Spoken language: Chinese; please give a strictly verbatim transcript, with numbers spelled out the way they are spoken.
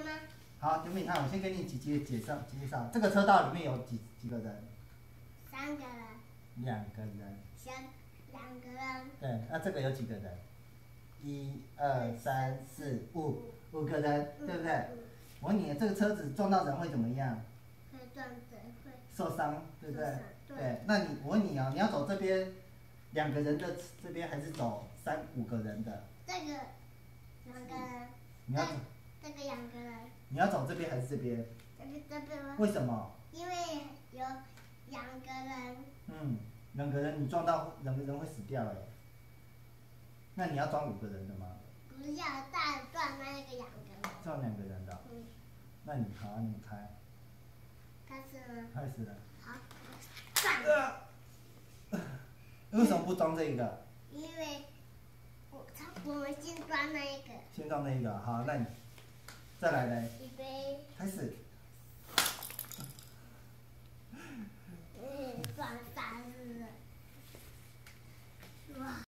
吗？ 好，九敏，看，我先给你几介介绍介绍，这个车道里面有几几个人？ 三个人。 两个人。 三两个人。 对，那这个有几个人？一二三四五，五个人，对不对？我问你，这个车子撞到人会怎么样？ 会撞人会。 受伤，对不对？ 对。 对，那你我问你啊，你要走这边两个人的这边，还是走三五个人的？ 这个两个人。 你要走。 这个两个人。 你要走这边还是这边？ 这边这边吗？ 为什么？ 因为有两个人。 嗯，两个人你撞到两个人会死掉哎。那你要装五个人的吗？ 不要，再撞那个两个人。 撞两个人的。嗯。那你好，你开。 开始了。 开始了。 好。撞。 为什么不装这个？ 因为我我们先装那一个。 先装那一个，好，那你再来嘞。 预备。